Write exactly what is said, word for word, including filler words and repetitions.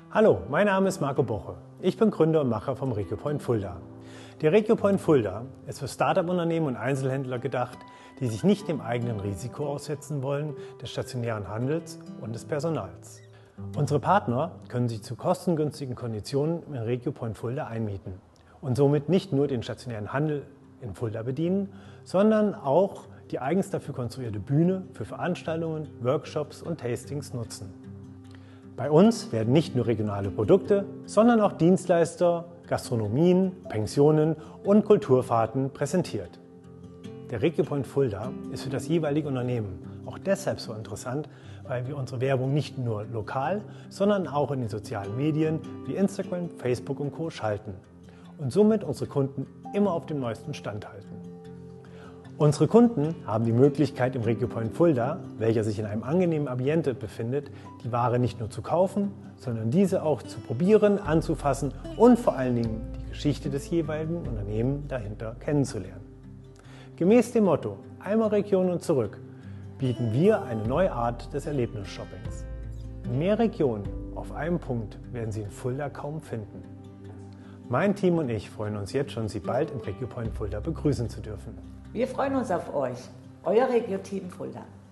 Hallo, mein Name ist Marco Boche. Ich bin Gründer und Macher vom RegioPoint Fulda. Der RegioPoint Fulda ist für Start-up-Unternehmen und Einzelhändler gedacht, die sich nicht dem eigenen Risiko aussetzen wollen, des stationären Handels und des Personals. Unsere Partner können sich zu kostengünstigen Konditionen im RegioPoint Fulda einmieten und somit nicht nur den stationären Handel in Fulda bedienen, sondern auch die eigens dafür konstruierte Bühne für Veranstaltungen, Workshops und Tastings nutzen. Bei uns werden nicht nur regionale Produkte, sondern auch Dienstleister, Gastronomien, Pensionen und Kulturfahrten präsentiert. Der RegioPoint Fulda ist für das jeweilige Unternehmen auch deshalb so interessant, weil wir unsere Werbung nicht nur lokal, sondern auch in den sozialen Medien wie Instagram, Facebook und Co. schalten und somit unsere Kunden immer auf dem neuesten Stand halten. Unsere Kunden haben die Möglichkeit, im RegioPoint Fulda, welcher sich in einem angenehmen Ambiente befindet, die Ware nicht nur zu kaufen, sondern diese auch zu probieren, anzufassen und vor allen Dingen die Geschichte des jeweiligen Unternehmens dahinter kennenzulernen. Gemäß dem Motto „Einmal Region und zurück“ bieten wir eine neue Art des Erlebnisshoppings. Mehr Regionen auf einem Punkt werden Sie in Fulda kaum finden. Mein Team und ich freuen uns jetzt schon, Sie bald im RegioPoint Fulda begrüßen zu dürfen. Wir freuen uns auf euch, euer Regio-Team Fulda.